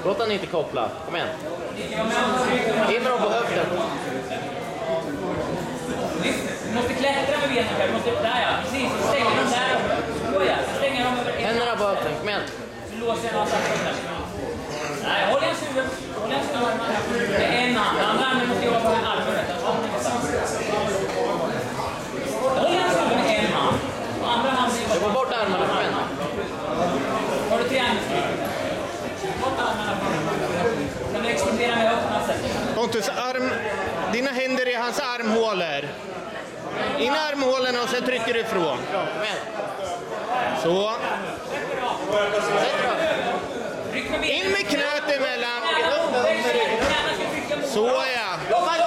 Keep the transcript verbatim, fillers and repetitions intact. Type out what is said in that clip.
Låt han inte koppla. Kom igen. In med dem på höften. Du måste klättra med benen här. Du måste... Där ja. Precis. Stänger dem där. Så ja. Stänger dem över... Händerna på höften. Kom igen. Så låser jag någonstans där. Nej, håll ens huvud. Håll ens huvud. Det är en hand. Den andra handen måste jobba på den armen. Håll ens huvud med en hand. Och andra handen... Jobba bort armarna. Kom igen. Har du tre armstryk? Bort armarna. Kan du exportera med öppna sätt? Pontus, arm, dina händer i hans armhålor. In i armhålorna och sen trycker du ifrån. Kom igen. Så. Tryck med benen. In med knät emellan. Så ja.